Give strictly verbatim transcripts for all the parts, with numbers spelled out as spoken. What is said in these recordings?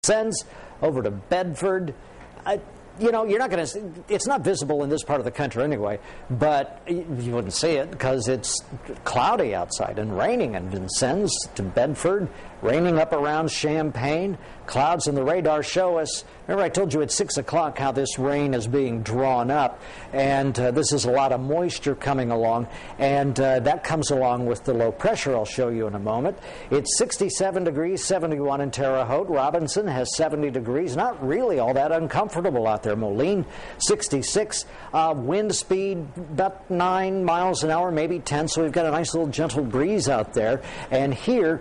Sends over to Bedford. I, you know, you're not going to, it's not visible in this part of the country anyway, but you wouldn't see it because it's cloudy outside and raining in Vincennes to Bedford, raining up around Champaign. Clouds in the radar show us, remember I told you at six o'clock how this rain is being drawn up, and uh, this is a lot of moisture coming along, and uh, that comes along with the low pressure I'll show you in a moment. It's sixty-seven degrees, seventy-one in Terre Haute. Robinson has seventy degrees, not really all that uncomfortable out there. Moline, sixty-six. Uh, wind speed about nine miles an hour, maybe ten, so we've got a nice little gentle breeze out there. And here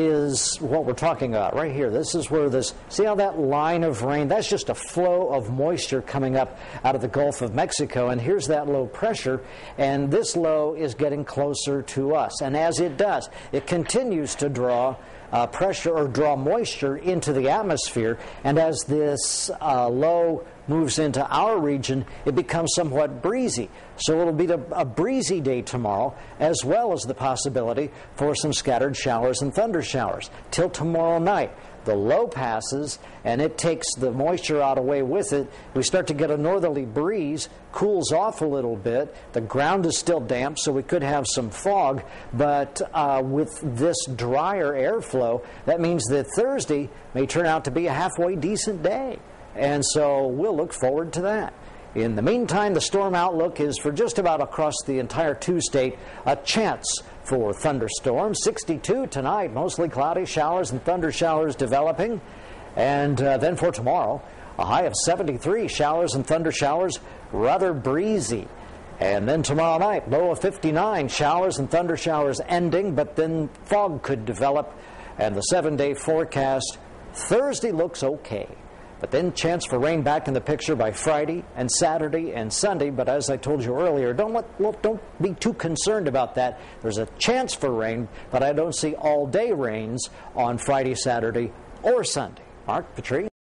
is what we're talking about, right here. This is where this, see how that line of rain, that's just a flow of moisture coming up out of the Gulf of Mexico, and here's that low pressure, and this low is getting closer to us. And as it does, it continues to draw Uh, pressure or draw moisture into the atmosphere, and as this uh, low moves into our region, it becomes somewhat breezy. So it'll be a, a breezy day tomorrow, as well as the possibility for some scattered showers and thunder showers. Till tomorrow night, the low passes, and it takes the moisture out away with it. We start to get a northerly breeze, cools off a little bit. The ground is still damp, so we could have some fog, but uh, with this drier airflow, that means that Thursday may turn out to be a halfway decent day. And so we'll look forward to that. In the meantime, the storm outlook is for just about across the entire two-state, a chance for thunderstorms. sixty-two tonight, mostly cloudy, showers and thunder showers developing. And uh, then for tomorrow, a high of seventy-three, showers and thunder showers, rather breezy. And then tomorrow night, low of fifty-nine, showers and thunder showers ending, but then fog could develop. And the seven-day forecast, Thursday looks okay. But then chance for rain back in the picture by Friday and Saturday and Sunday. But as I told you earlier, don't let, well, don't be too concerned about that. There's a chance for rain, but I don't see all-day rains on Friday, Saturday, or Sunday. Mark, Patrice.